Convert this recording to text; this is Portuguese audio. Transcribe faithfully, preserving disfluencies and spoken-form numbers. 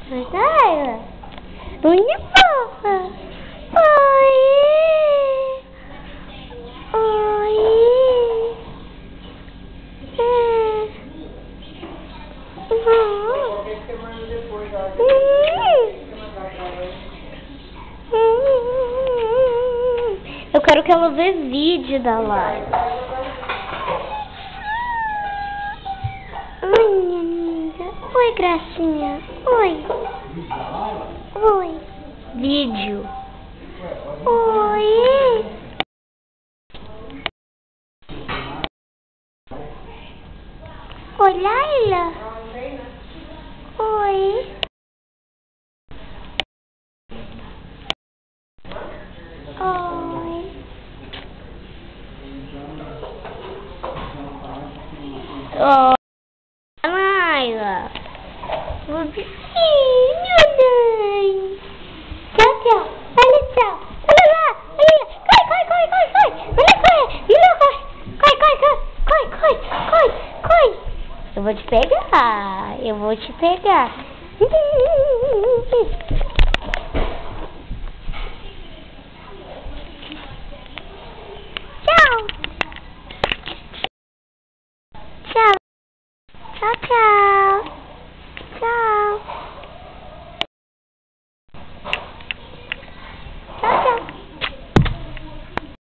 Vai, unha fofa. Oi. Oi. É. Uhum. Uhum. Eu quero que ela veja vídeo da live. Oi, minha amiga. Oi, gracinha. Oi. Oi. Vídeo. Oi. Oi, Laila. Oi. Oi. Oh, Laila. Ih, meu Deus. Tchau, tchau. Olha, tchau. Olha lá. Olha lá. Corre, corre, corre, corre, corre. Olha, corre. Olha, corre. Corre, corre, corre. Corre, corre, corre, corre. Eu vou te pegar. Eu vou te pegar. Tchau. Tchau. Tchau, tchau.